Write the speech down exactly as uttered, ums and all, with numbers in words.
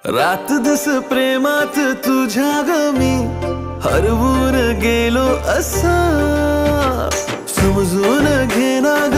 रात दिस प्रेमात तुझ्या ग मी हरवून गेलो असा समजून घेना